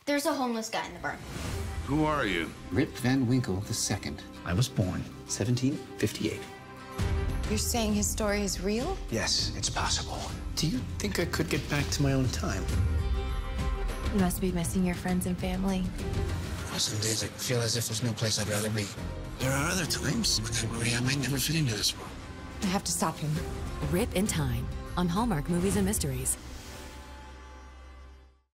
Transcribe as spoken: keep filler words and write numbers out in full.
There's a homeless guy in the barn. Who are you? Rip Van Winkle the second. I was born seventeen fifty-eight. You're saying his story is real? Yes, it's possible. Do you think I could get back to my own time? You must be missing your friends and family. Some days I feel as if there's no place I'd rather be. There are other times when I worry I might never fit into this world. I have to stop him. Rip in Time on Hallmark Movies and Mysteries.